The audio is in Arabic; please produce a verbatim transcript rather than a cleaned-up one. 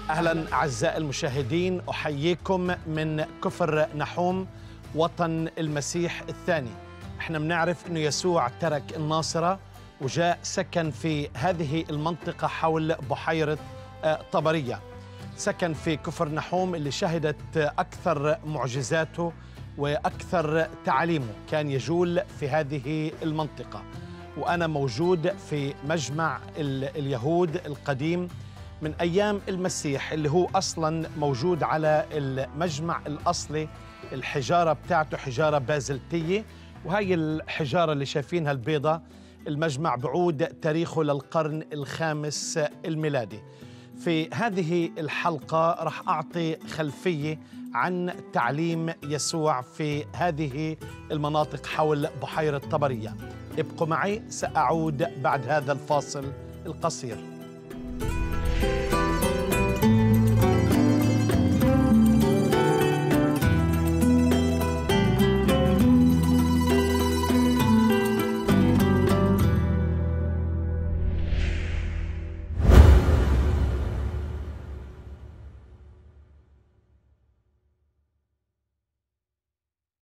أهلا أعزائي المشاهدين، أحييكم من كفر نحوم وطن المسيح الثاني. احنا بنعرف أنه يسوع ترك الناصرة وجاء سكن في هذه المنطقة حول بحيرة طبرية. سكن في كفر نحوم اللي شهدت أكثر معجزاته وأكثر تعاليمه، كان يجول في هذه المنطقة. وأنا موجود في مجمع اليهود القديم من أيام المسيح اللي هو أصلاً موجود على المجمع الأصلي. الحجارة بتاعته حجارة بازلتية، وهي الحجارة اللي شايفينها البيضة. المجمع بعود تاريخه للقرن الخامس الميلادي. في هذه الحلقة رح أعطي خلفية عن تعليم يسوع في هذه المناطق حول بحيرة طبرية. ابقوا معي، سأعود بعد هذا الفاصل القصير.